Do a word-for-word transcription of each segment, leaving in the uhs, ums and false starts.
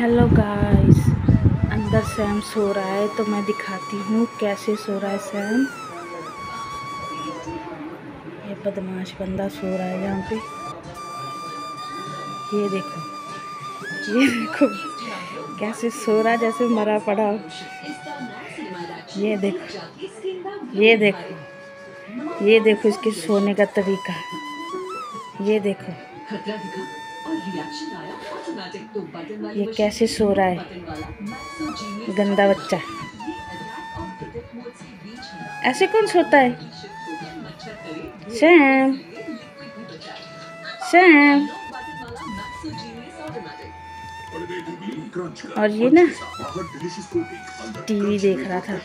Hello guys, अंदर Sam सो रहा है तो मैं दिखाती हूँ कैसे सो रहा है सैम। ये बदमाश बंदा सो रहा है यहाँ पे। ये देखो, ये देखो कैसे सो रहा है, जैसे मरा पड़ा हो। ये देखो, ये देखो, ये देखो इसके सोने का तरीका। ये देखो ये कैसे सो रहा है, गंदा बच्चा। ऐसे कौन सोता है? Sam, Sam. और ये ना टीवी देख रहा था,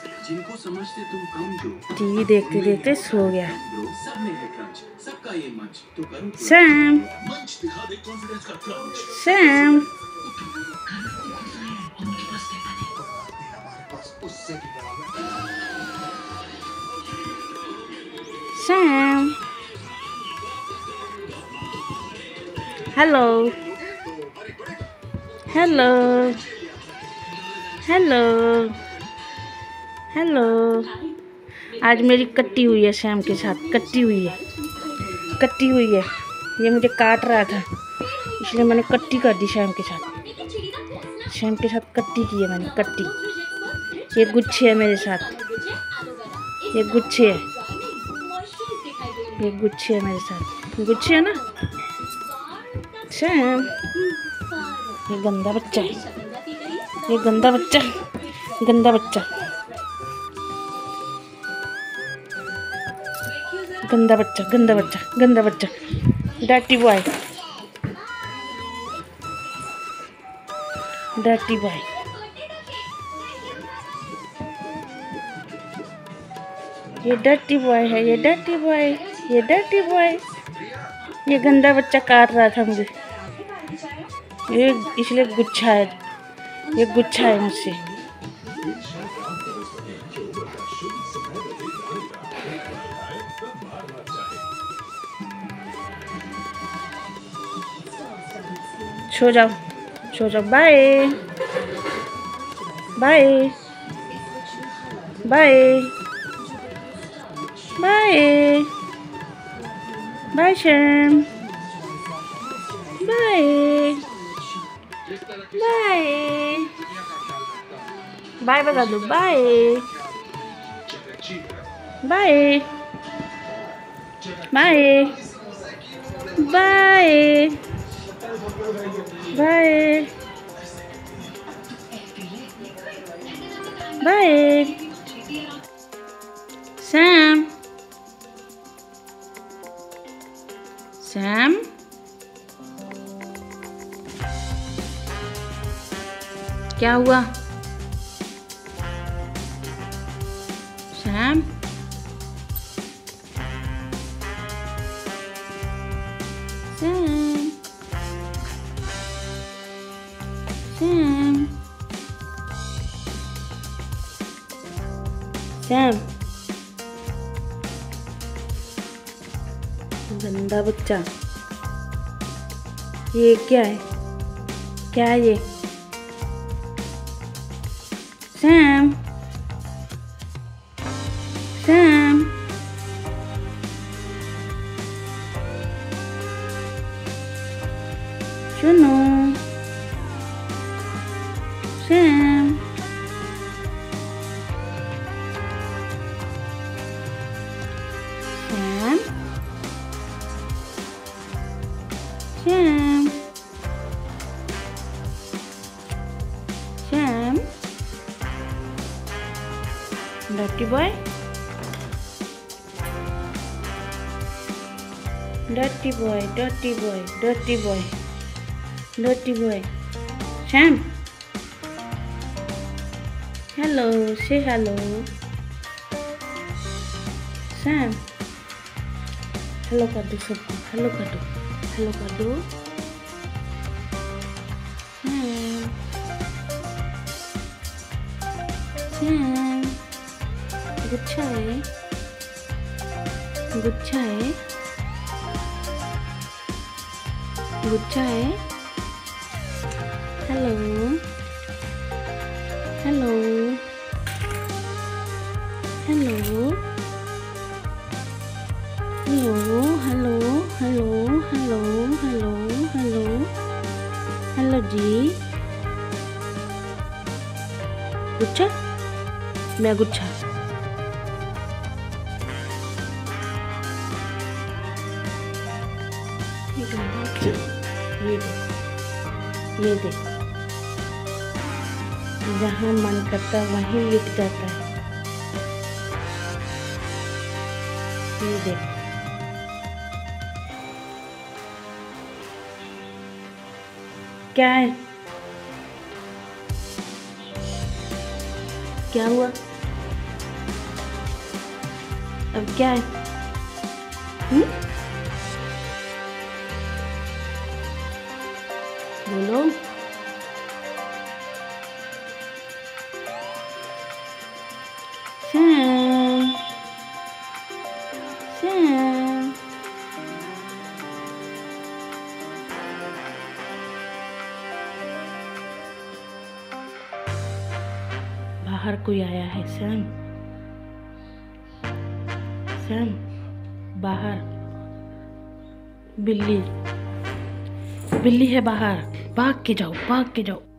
टीवी देखते देखते सो गया। Sam, Sam, Sam. Hello, hello, hello, hello. आज मेरी कट्टी हुई है सैम के साथ, कट्टी हुई है, कट्टी हुई है। ये मुझे काट रहा था इसलिए मैंने कट्टी कर दी सैम के साथ। सैम के साथ कट्टी की है मैंने, कट्टी। ये गुच्छे है मेरे साथ, ये गुच्छे है, ये गुच्छे है मेरे साथ, गुच्छे है ना सैम। ये गंदा बच्चा, ये गंदा बच्चा, गंदा बच्चा, गंदा बच्चा, गंदा बच्चा, गंदा बच्चा, डर्टी बॉय, डर्टी बॉय। ये डर्टी बॉय है, ये डर्टी बॉय, ये डर्टी बॉय। ये गंदा बच्चा काट रहा था मुझे, ये इसलिए गुच्छा है, ये गुच्छा है मुझसे। सो जाओ, सो जाओ। Bye, bye, bye, bye, bye Sam, bye, bye, bye बता दो, bye, bye, bye, bye, bye, bye. Sam, Sam, क्या हुआ सैम? Sam, Sam, Sam. गंदा बच्चा। ये क्या है, क्या है ये? सैम, सैम, सुनो Sam, Sam, Sam, Sam. Dirty boy, dirty boy, dirty boy, dirty boy, dirty boy. Sam, hello, से हेलो सैम। हेलो कर दो सबको, हेलो कर दो, हेलो कर दो सैम, सैम। गुच्छा है, गुच्छा है, गुच्छा है, hello hello hello hello hello hello hello hello hello hello जी। गुच्छा, मैं गुच्छा। ये देख, ये देख, जहाँ मन करता है वहीं लिट जाता है। ये देख, क्या है, क्या हुआ, अब क्या है? हुँ? बोलो। सैम, सैम, बाहर कोई आया है सैम, सैम बाहर बिल्ली, बिल्ली है बाहर, भाग के जाओ, भाग के जाओ।